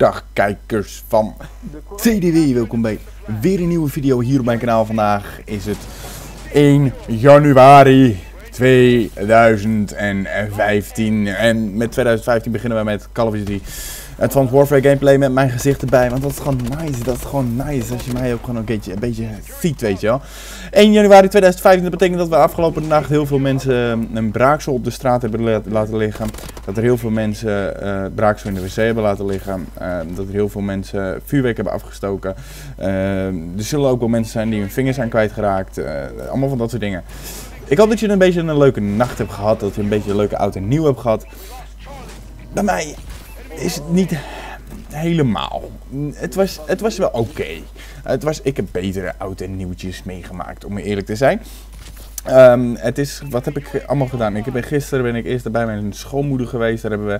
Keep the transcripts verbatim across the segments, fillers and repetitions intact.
Dag kijkers van T D W, welkom bij weer een nieuwe video hier op mijn kanaal. Vandaag is het één januari tweeduizend vijftien en met tweeduizend vijftien beginnen we met Call of Duty Advanced Warfare gameplay met mijn gezicht erbij, want dat is gewoon nice, dat is gewoon nice als je mij ook gewoon een beetje, een beetje ziet, weet je wel. één januari tweeduizend vijftien, dat betekent dat we afgelopen nacht heel veel mensen een braaksel op de straat hebben laten liggen. Dat er heel veel mensen uh, braaksel in de wc hebben laten liggen. Uh, dat er heel veel mensen vuurwerk hebben afgestoken. Uh, er zullen ook wel mensen zijn die hun vingers zijn kwijtgeraakt. Uh, allemaal van dat soort dingen. Ik hoop dat je een beetje een leuke nacht hebt gehad, dat je een beetje een leuke oud en nieuw hebt gehad. Bij mij is het niet helemaal. Het was, het was wel oké. Okay. Het was, ik heb betere oud en nieuwtjes meegemaakt, om eerlijk te zijn. Um, het is, wat heb ik allemaal gedaan? Ik ben, gisteren ben ik eerst bij mijn schoonmoeder geweest. Daar hebben we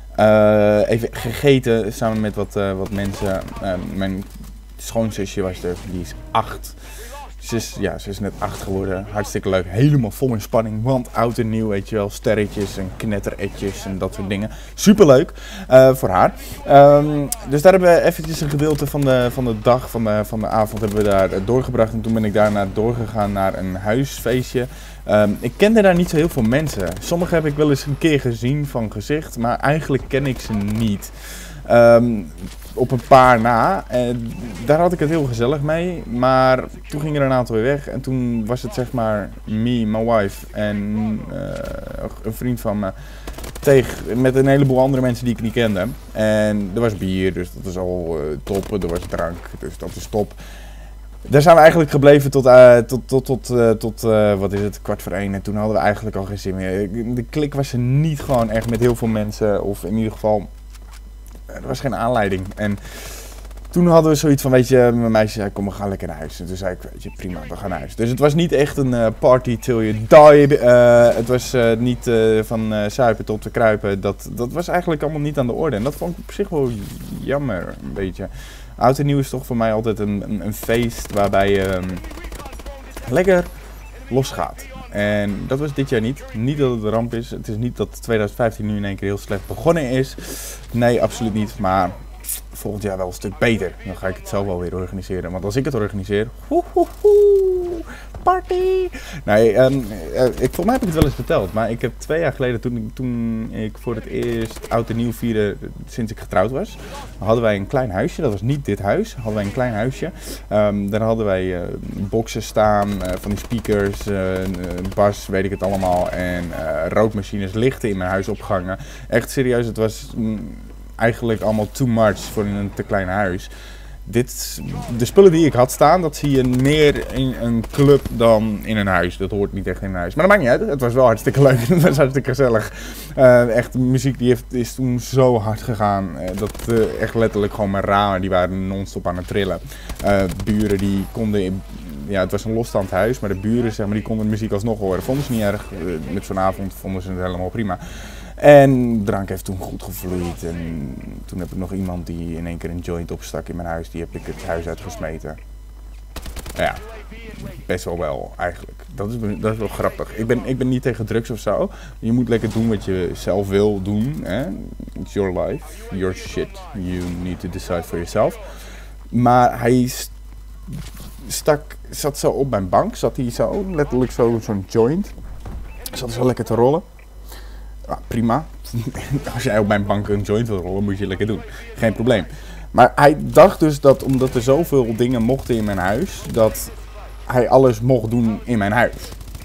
uh, even gegeten samen met wat, uh, wat mensen. Uh, mijn schoonzusje was er, die is acht. Ze is, ja, ze is net acht geworden. Hartstikke leuk. Helemaal vol in spanning. Want oud en nieuw, weet je wel. Sterretjes en knetteretjes en dat soort dingen. Superleuk uh, voor haar. Um, dus daar hebben we eventjes een gedeelte van de, van de dag, van de, van de avond hebben we daar doorgebracht. En toen ben ik daarna doorgegaan naar een huisfeestje. Um, ik kende daar niet zo heel veel mensen. Sommige heb ik wel eens een keer gezien van gezicht. Maar eigenlijk ken ik ze niet. Um, op een paar na. En daar had ik het heel gezellig mee. Maar toen ging er een aantal weer weg. En toen was het zeg maar me, mijn wife en uh, een vriend van me. Tegen, met een heleboel andere mensen die ik niet kende. En er was bier, dus dat is al uh, top. Er was drank, dus dat is top. Daar zijn we eigenlijk gebleven tot, uh, tot, tot, tot, uh, tot uh, wat is het, kwart voor één. En toen hadden we eigenlijk al geen zin meer. De klik was er niet gewoon echt met heel veel mensen. Of in ieder geval, er was geen aanleiding. En toen hadden we zoiets van, weet je, mijn meisje zei, kom, we gaan lekker naar huis. En toen zei ik, weet je, prima, we gaan naar huis. Dus het was niet echt een uh, party till you die. Uh, het was uh, niet uh, van uh, suipen tot te kruipen. Dat, dat was eigenlijk allemaal niet aan de orde. En dat vond ik op zich wel jammer, een beetje. Oud en nieuw is toch voor mij altijd een, een, een feest waarbij je um, lekker losgaat. En dat was dit jaar niet. Niet dat het een ramp is. Het is niet dat tweeduizend vijftien nu in één keer heel slecht begonnen is. Nee, absoluut niet. Maar volgend jaar wel een stuk beter. Dan ga ik het zelf wel weer organiseren. Want als ik het organiseer, woehoehoe, party! Nee, um, uh, ik, volgens mij heb ik het wel eens verteld. Maar ik heb twee jaar geleden, toen ik, toen ik voor het eerst oud en nieuw vierde sinds ik getrouwd was, hadden wij een klein huisje. Dat was niet dit huis. Hadden wij een klein huisje. Um, daar hadden wij uh, boxen staan, uh, van die speakers, uh, bas, weet ik het allemaal. En uh, rookmachines, lichten in mijn huis opgehangen. Echt serieus, het was Mm, eigenlijk allemaal too much voor een te klein huis. Dit, de spullen die ik had staan, dat zie je meer in een club dan in een huis. Dat hoort niet echt in een huis. Maar dat maakt niet uit. Het was wel hartstikke leuk. Het was hartstikke gezellig. Uh, echt, de muziek die heeft, is toen zo hard gegaan. Uh, dat uh, echt letterlijk gewoon mijn ramen, die waren non-stop aan het trillen. Uh, buren die konden... Ja, het was een losstaand huis, maar de buren zeg maar, die konden de muziek alsnog horen. Vonden ze niet erg. Uh, met zo'n avond vonden ze het helemaal prima. En drank heeft toen goed gevloeid en toen heb ik nog iemand die in één keer een joint opstak in mijn huis, die heb ik het huis uitgesmeten. Ja, best wel wel eigenlijk. Dat is, dat is wel grappig. Ik ben, ik ben niet tegen drugs of zo. Je moet lekker doen wat je zelf wil doen. Hè? It's your life, your shit. You need to decide for yourself. Maar hij st stak, zat zo op mijn bank, zat hij zo, letterlijk zo, zo'n joint. Zat zo lekker te rollen. Ja, prima. Als jij op mijn bank een joint wil rollen, moet je lekker doen. Geen probleem. Maar hij dacht dus dat omdat er zoveel dingen mochten in mijn huis, dat hij alles mocht doen in mijn huis.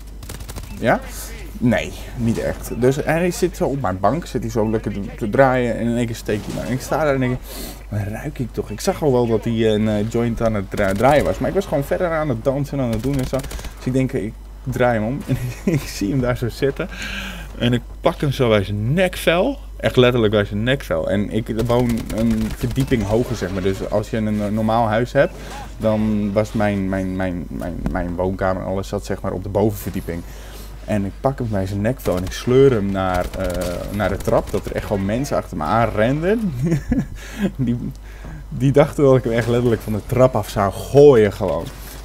Ja? Nee, niet echt. Dus hij zit zo op mijn bank, zit hij zo lekker te draaien en in één keer steek hij maar. En ik sta daar en denk, wat ruik ik toch? Ik zag al wel dat hij een uh, joint aan het dra draaien was, maar ik was gewoon verder aan het dansen en aan het doen en zo. Dus ik denk, ik draai hem om en ik zie hem daar zo zitten. En ik pak hem zo bij zijn nekvel. Echt letterlijk bij zijn nekvel. En ik woon een verdieping hoger, zeg maar. Dus als je een normaal huis hebt, dan was mijn, mijn, mijn, mijn, mijn woonkamer en alles zat zeg maar op de bovenverdieping. En ik pak hem bij zijn nekvel en ik sleur hem naar, uh, naar de trap. Dat er echt gewoon mensen achter me aan renden. die, die dachten dat ik hem echt letterlijk van de trap af zou gooien gewoon.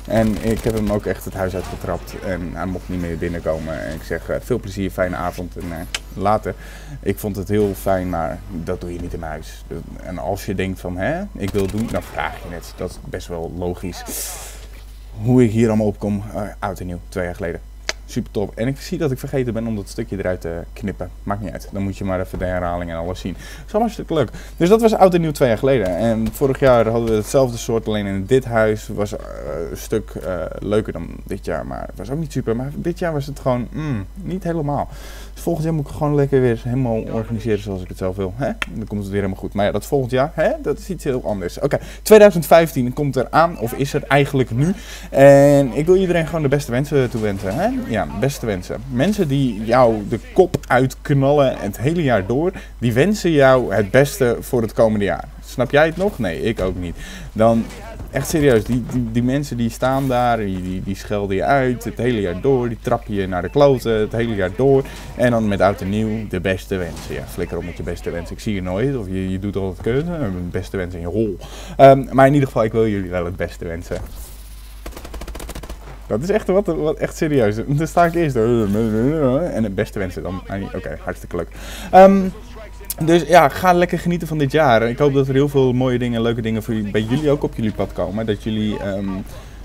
En ik heb hem ook echt het huis uitgetrapt en hij mocht niet meer binnenkomen. En ik zeg uh, veel plezier, fijne avond en uh, later. Ik vond het heel fijn, maar dat doe je niet in mijn huis. En als je denkt van, hè, ik wil het doen, dan vraag je het. Dat is best wel logisch. Hoe ik hier allemaal opkom, uh, oud en nieuw, twee jaar geleden. Super top. En ik zie dat ik vergeten ben om dat stukje eruit te knippen. Maakt niet uit. Dan moet je maar even de herhaling en alles zien. Dat is allemaal hartstikke leuk. Dus dat was oud en nieuw twee jaar geleden. En vorig jaar hadden we hetzelfde soort. Alleen in dit huis was uh, een stuk uh, leuker dan dit jaar. Maar het was ook niet super. Maar dit jaar was het gewoon mm, niet helemaal. Dus volgend jaar moet ik gewoon lekker weer helemaal organiseren zoals ik het zelf wil. Hè? Dan komt het weer helemaal goed. Maar ja, dat volgend jaar, hè? Dat is iets heel anders. Oké, okay. twintig vijftien komt er aan. Of is er eigenlijk nu. En ik wil iedereen gewoon de beste wensen toewensen. Hè? Ja, beste wensen. Mensen die jou de kop uitknallen het hele jaar door, die wensen jou het beste voor het komende jaar. Snap jij het nog? Nee, ik ook niet. Dan, echt serieus, die, die, die mensen die staan daar, die, die, die schelden je uit het hele jaar door, die trappen je naar de kloten het hele jaar door. En dan met oud en nieuw de beste wensen. Ja, flikker op met je beste wensen. Ik zie je nooit, of je, je doet altijd keuze, beste wensen in je hol. Um, maar in ieder geval, ik wil jullie wel het beste wensen. Dat is echt wat, wat echt serieus. Dan sta ik eerst en het beste wensen dan. Oké, okay, hartstikke leuk. Um, dus ja, ga lekker genieten van dit jaar. Ik hoop dat er heel veel mooie dingen, leuke dingen voor jullie, bij jullie ook op jullie pad komen. Dat jullie um, uh,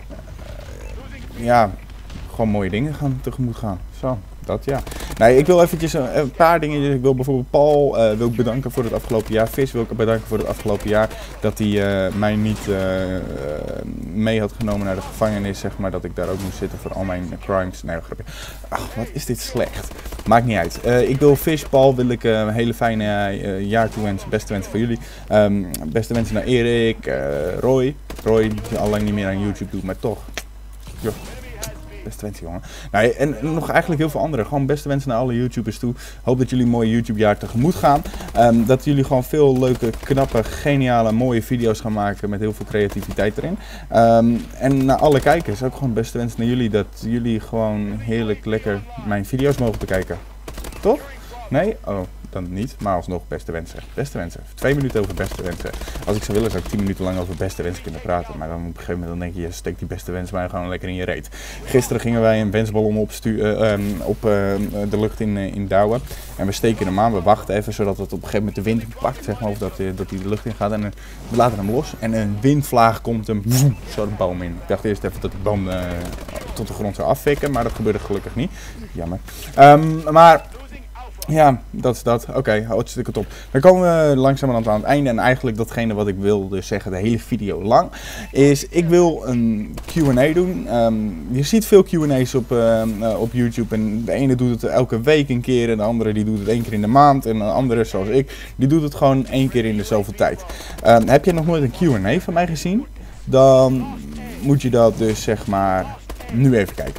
ja, gewoon mooie dingen gaan tegemoet gaan. Zo. Dat ja. Nee, ik wil eventjes een, een paar dingen. Ik wil bijvoorbeeld Paul uh, wil ik bedanken voor het afgelopen jaar. Vis wil ik bedanken voor het afgelopen jaar. Dat hij uh, mij niet uh, uh, mee had genomen naar de gevangenis, zeg maar. Dat ik daar ook moest zitten voor al mijn crimes. Nee, grapje. Ach, wat is dit slecht. Maakt niet uit. Uh, ik wil Vis, Paul, wil ik uh, een hele fijne uh, jaar toewensen. Beste wensen voor jullie. Um, beste wensen naar Erik, uh, Roy. Roy, die al lang niet meer aan YouTube doet, maar toch. Jo. Beste wensen, jongen. Nou, en nog eigenlijk heel veel andere. Gewoon beste wensen naar alle YouTubers toe. Hoop dat jullie een mooi YouTube-jaar tegemoet gaan. Um, dat jullie gewoon veel leuke, knappe, geniale, mooie video's gaan maken met heel veel creativiteit erin. Um, en naar alle kijkers, ook gewoon beste wensen naar jullie. Dat jullie gewoon heerlijk lekker mijn video's mogen bekijken. Toch? Nee? Oh. Dan niet, maar alsnog beste wensen. Beste wensen. Twee minuten over beste wensen. Als ik zou willen, zou ik tien minuten lang over beste wensen kunnen praten. Maar dan op een gegeven moment dan denk je, je steekt die beste wens maar gewoon lekker in je reet. Gisteren gingen wij een wensballon opsturen, uh, op uh, de lucht in, uh, in douwen. En we steken hem aan, we wachten even, zodat het op een gegeven moment de wind pakt, zeg maar. Of dat, uh, dat hij de lucht in gaat. En uh, we laten hem los. En een windvlaag komt hem woem, zo de boom in. Ik dacht eerst even dat die boom uh, tot de grond zou afvikken, maar dat gebeurde gelukkig niet. Jammer. Um, maar... Ja, dat is dat. Oké, okay, hartstikke top. Dan komen we langzamerhand aan het einde. En eigenlijk datgene wat ik wilde zeggen, de hele video lang, is ik wil een Q en A doen. Um, je ziet veel Q en A's op, uh, uh, op YouTube. En de ene doet het elke week een keer. En de andere die doet het één keer in de maand. En de andere, zoals ik, die doet het gewoon één keer in de zoveel tijd. Um, heb je nog nooit een Q en A van mij gezien? Dan moet je dat dus zeg maar nu even kijken.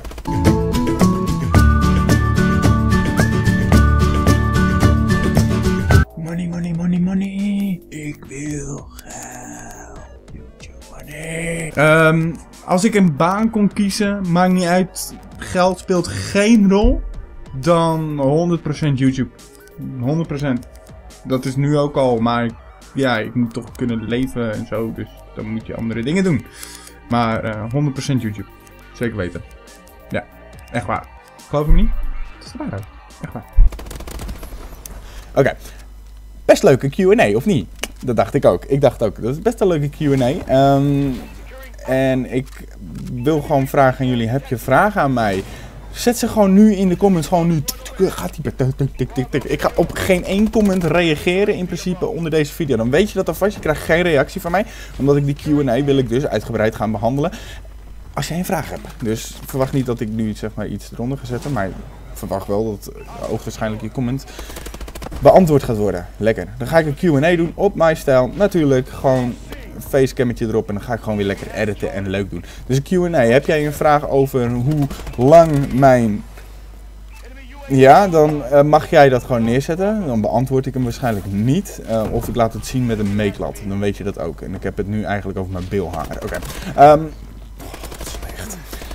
Money, money, money, money. Ik wil geld. YouTube money. Um, als ik een baan kon kiezen, maakt niet uit. Geld speelt geen rol. Dan honderd procent YouTube. honderd procent. Dat is nu ook al, maar ja, ik moet toch kunnen leven en zo. Dus dan moet je andere dingen doen. Maar uh, honderd procent YouTube. Zeker weten. Ja, echt waar. Geloof je me niet? Het is de waarheid. Echt waar. Oké. Okay. Best leuke Q en A, of niet? Dat dacht ik ook. Ik dacht ook, dat is best een leuke Q en A. Um, en ik wil gewoon vragen aan jullie, heb je vragen aan mij? Zet ze gewoon nu in de comments, gewoon nu. Gaat die tik, tik, tik, tik. Ik ga op geen één comment reageren in principe onder deze video. Dan weet je dat alvast, je krijgt geen reactie van mij. Omdat ik die Q en A wil ik dus uitgebreid gaan behandelen. Als jij een vraag hebt. Dus verwacht niet dat ik nu zeg maar iets eronder ga zetten. Maar verwacht wel dat hoogstwaarschijnlijk je comment beantwoord gaat worden. Lekker. Dan ga ik een Q en A doen op mijn stijl. Natuurlijk gewoon een facecammetje erop en dan ga ik gewoon weer lekker editen en leuk doen. Dus een Q en A. Heb jij een vraag over hoe lang mijn... Ja, dan uh, mag jij dat gewoon neerzetten. Dan beantwoord ik hem waarschijnlijk niet. Uh, of ik laat het zien met een meetlat. Dan weet je dat ook. En ik heb het nu eigenlijk over mijn bilhaar. Oké. Okay. Um,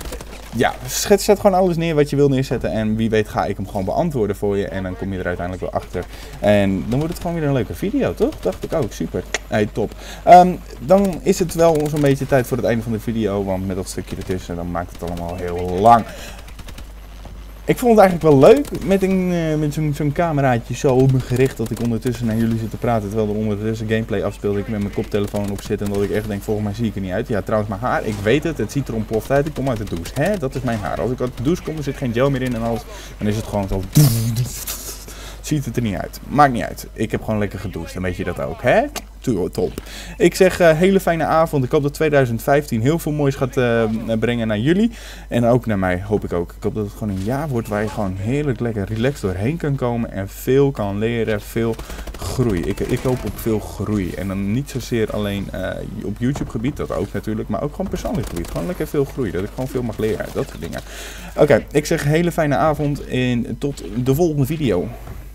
ja, schets, zet gewoon alles neer wat je wil neerzetten. En wie weet ga ik hem gewoon beantwoorden voor je. En dan kom je er uiteindelijk wel achter. En dan wordt het gewoon weer een leuke video, toch? Dacht ik ook, super. Hey, top. Um, dan is het wel zo'n beetje tijd voor het einde van de video. Want met dat stukje ertussen, dan maakt het allemaal heel lang. Ik vond het eigenlijk wel leuk met, een, uh, met zo'n zo'n cameraatje zo op me gericht dat ik ondertussen naar jullie zit te praten. Terwijl er ondertussen gameplay afspeelde, ik met mijn koptelefoon op zit en dat ik echt denk, volgens mij zie ik er niet uit. Ja, trouwens mijn haar, ik weet het, het ziet er ontploft uit, ik kom uit de douche. Hè, dat is mijn haar. Als ik uit de douche kom, er zit geen gel meer in en alles, dan is het gewoon zo... Ziet het er niet uit. Maakt niet uit. Ik heb gewoon lekker gedoucht, dan weet je dat ook, hè? Top. Ik zeg uh, hele fijne avond. Ik hoop dat tweeduizend vijftien heel veel moois gaat uh, brengen naar jullie. En ook naar mij, hoop ik ook. Ik hoop dat het gewoon een jaar wordt waar je gewoon heerlijk lekker relaxed doorheen kan komen. En veel kan leren, veel groei. Ik, ik hoop op veel groei. En dan niet zozeer alleen uh, op YouTube gebied, dat ook natuurlijk. Maar ook gewoon persoonlijk gebied. Gewoon lekker veel groei. Dat ik gewoon veel mag leren. Dat soort dingen. Oké, okay, ik zeg hele fijne avond. En tot de volgende video.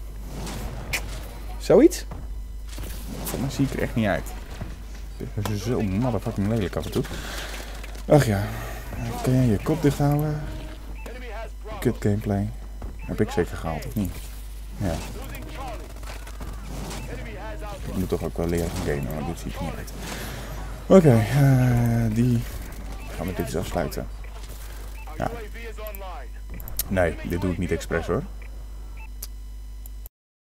Zoiets? Volgens mij zie ik er echt niet uit. Dit is zo motherfucking lelijk af en toe. Ach ja. Kun jij je kop dicht houden? Kut gameplay. Heb ik zeker gehaald, of niet? Ja. Ik moet toch ook wel leren van gamen, maar dit ziet er niet uit. Oké, okay, uh, die gaan we dit eens afsluiten. Ja. Nee, dit doe ik niet expres hoor.